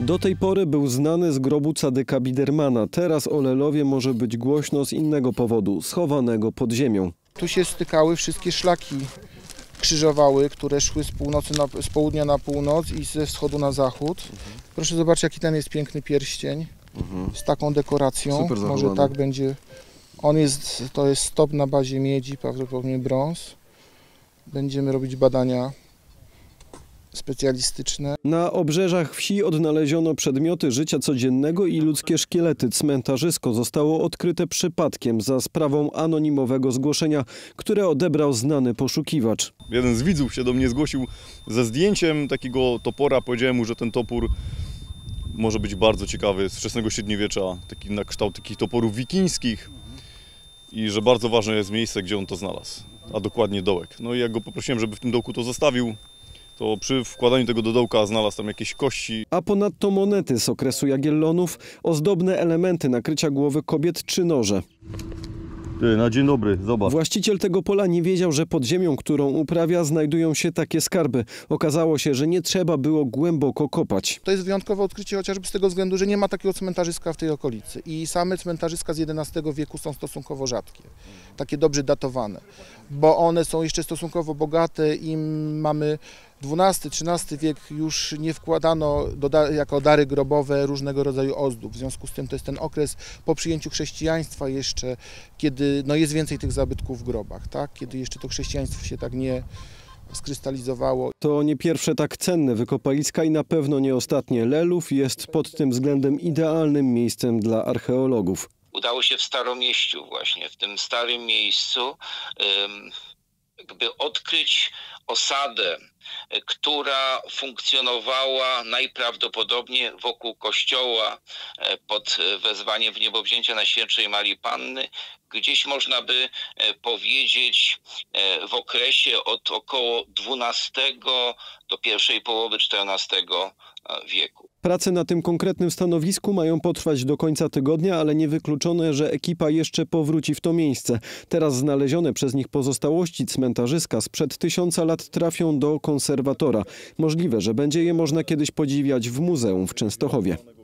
Do tej pory był znany z grobu Cadyka Bidermana. Teraz o Lelowie może być głośno z innego powodu, schowanego pod ziemią. Tu się stykały wszystkie szlaki, krzyżowały, które szły z południa na północ i ze wschodu na zachód. Proszę zobaczyć, jaki ten jest piękny pierścień z taką dekoracją. Super zachowany. Może tak będzie. To jest stop na bazie miedzi, prawdopodobnie brąz. Będziemy robić badania specjalistyczne. Na obrzeżach wsi odnaleziono przedmioty życia codziennego i ludzkie szkielety. Cmentarzysko zostało odkryte przypadkiem za sprawą anonimowego zgłoszenia, które odebrał znany poszukiwacz. Jeden z widzów się do mnie zgłosił ze zdjęciem takiego topora. Powiedziałem mu, że ten topór może być bardzo ciekawy, z wczesnego średniowiecza, taki na kształt takich toporów wikińskich i że bardzo ważne jest miejsce, gdzie on to znalazł, a dokładnie dołek. No i jak go poprosiłem, żeby w tym dołku to zostawił, to przy wkładaniu tego do dołka znalazł tam jakieś kości. A ponadto monety z okresu Jagiellonów, ozdobne elementy nakrycia głowy kobiet czy noże. Na dzień dobry, zobacz. Właściciel tego pola nie wiedział, że pod ziemią, którą uprawia, znajdują się takie skarby. Okazało się, że nie trzeba było głęboko kopać. To jest wyjątkowe odkrycie chociażby z tego względu, że nie ma takiego cmentarzyska w tej okolicy. I same cmentarzyska z XI wieku są stosunkowo rzadkie, takie dobrze datowane, bo one są jeszcze stosunkowo bogate i mamy XII-XIII wiek już nie wkładano jako dary grobowe różnego rodzaju ozdób. W związku z tym to jest ten okres po przyjęciu chrześcijaństwa jeszcze, kiedy jest więcej tych zabytków w grobach, tak? Kiedy jeszcze to chrześcijaństwo się tak nie skrystalizowało. To nie pierwsze tak cenne wykopaliska i na pewno nie ostatnie. Lelów jest pod tym względem idealnym miejscem dla archeologów. Udało się w Staromieściu właśnie, w tym starym miejscu jakby odkryć osadę, która funkcjonowała najprawdopodobniej wokół kościoła pod wezwaniem w niebowzięcia Najświętszej Marii Panny. Gdzieś można by powiedzieć w okresie od około XII do pierwszej połowy XIV wieku. Prace na tym konkretnym stanowisku mają potrwać do końca tygodnia, ale niewykluczone, że ekipa jeszcze powróci w to miejsce. Teraz znalezione przez nich pozostałości cmentarzyska sprzed 1000 lat trafią do konserwatora. Możliwe, że będzie je można kiedyś podziwiać w muzeum w Częstochowie.